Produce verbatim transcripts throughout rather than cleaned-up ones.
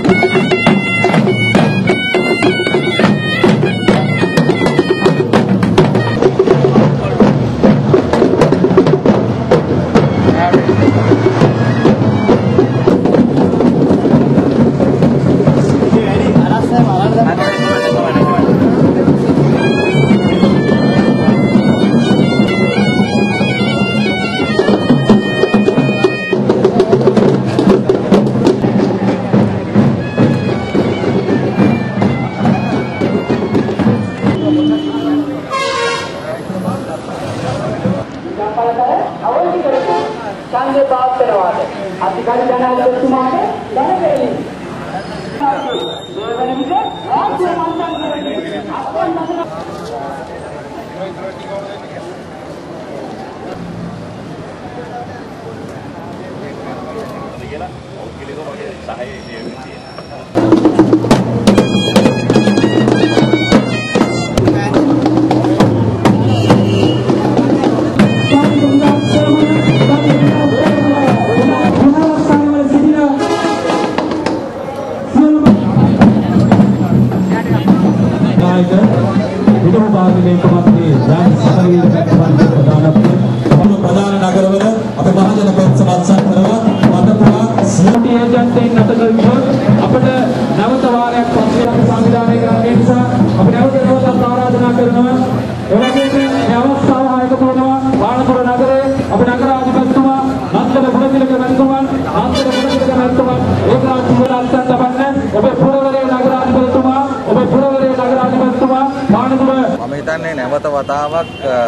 ප්‍රධාන නගරවල අපේ මහජන පෙත්සම අත්සන් කරනවා වටපුරා සියුම් ඒජන්ට්ෙන් අතර විතර අපිට නැවත වාරයක් පස්සේ අපි සංවිධානය කරන්න නිසා අපි නැවත නැවතත් ආරාධනා කරනවා එවැගේම මේ අවස්ථාව ආයක කරනවා වානපුර නගරයේ අපේ නගරාධිපතිතුමා නන්දන ගුණතිලක මැතිතුමන් නන්දන ගුණතිලක මැතිතුමන් ඒකනාථ සිංහල අත්සන් තබන්න ඔබේ පුරවරේ නගරාධිපතිතුමා ඔබේ පුරවරේ නගරාධිපතිතුමා වානපුර මම හිතන්නේ නැවත වතාවක්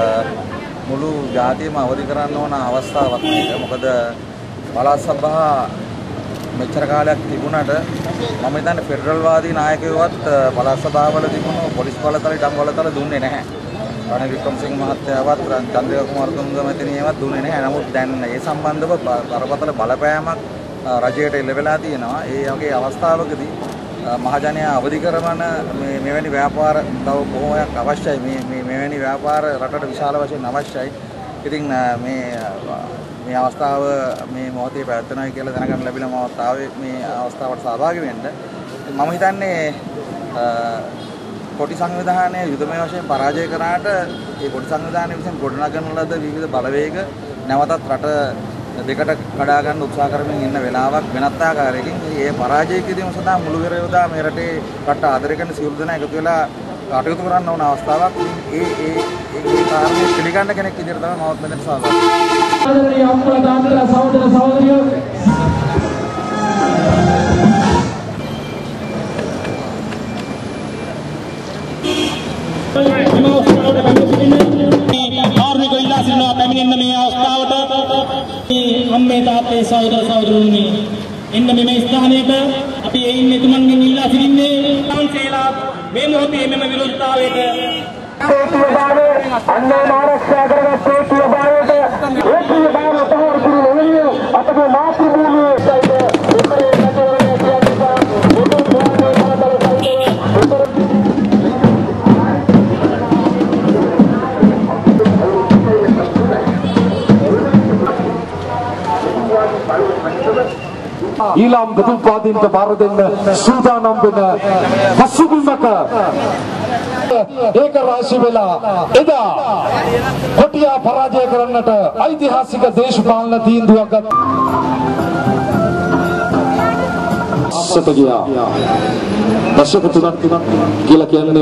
මුළු ජාතියම අවදි කරන්න ඕන අවස්ථාවක් මේක. මොකද පළාත් සභා මෙච්චර කාලයක් තිබුණාට මම හිතන්නේ ෆෙඩරල් වාදී නායකයෝවත් පළාත් සභාවල තිබුණු පොලිස් බලතල ඉඩම් බලතල දුන්නේ නැහැ. රනිල් වික්‍රමසිංහ මහත්තයාවත් චන්ද්‍රිකා කුමාරතුංග මැතිණියවත් දුන්නේ නැහැ. නමුත් දැන් ඒ සම්බන්ධව බරපතල බලපෑමක් රජයට එල්ල වෙලා තියෙනවා. ඒ වගේ අවස්ථාවකදී මහජනයා අවදි කරන මේ මෙවැනි ව්‍යාපාර තව බොහෝමයක් අවශ්‍යයි. මේ මේ මෙවැනි ව්‍යාපාර රටට විශාල වශයෙන් අවශ්‍යයි. ඉතින් මේ මේ අවස්ථාව මේ මොහොතේ පැවැත්වෙනවා කියලා දැනගන්න ලැබිලා මම ආවේ මේ අවස්ථාවට සහභාගී වෙන්න. මම හිතන්නේ කොටි සංවිධානය යුදමය වශයෙන් පරාජය කරාට ඒ කොටි සංවිධානය විසින් ගොඩනගන ලද විවිධ බලවේග නැවතත් රට දෙකට කඩා ගන්න උත්සාහ කරමින් ඉන්න වෙලාවක් වෙනත් ආකාරයකින් මේ පරාජය කිරීම සඳහා මුළු පෙර යොදා මේ රටේ රට ආදරය කරන සියලු දෙනා එකතු වෙලා කටයුතු කරන්න ඕන අවස්ථාවක්. ඒ ඒ ඒ කාරණේ පිළිගන්න කෙනෙක් විදිහට තමයි මමත් මෙතන සහභාගී වෙන්නේ. සහෝදර සහෝදරියෝ කාර්මිකව ඉල්ලා සිටිනවා පැමිණෙන්න මේ අවස්ථාවට අම්මේ තාත්තේ සහෝදර සහෝදරුනි එන්න මෙම ස්ථානයට අපි එයින් මෙතුමන්ගෙන් ඉල්ලා සිටින්නේ සංසේලා මේ මොහොතේ මෙම විරෝධතාවයට ඒකීය භාවය අන්නේ ආරක්ෂා කරගත් ඒකීය භාවයට ඒකීය භාවය පහර කිරීම වෙනුවෙන් අපගේ මාතෘ භූමියේ සයිද උත්තරේ රටවලදී කියනවා උතුම් භූමියේ බලතල සයිද උත්තර ඊළාම් ගතුපාදීන්ට බාර දෙන්න සූදානම් වෙන පසුබිමක ඒක රාශි වෙලා එදා කොටියා පරාජය කරන්නට ඓතිහාසික දේශපාලන තීන්දුවක් ගත් අස්සට ගියා. දශක තුනක් තුනක් කියලා කියන්නේ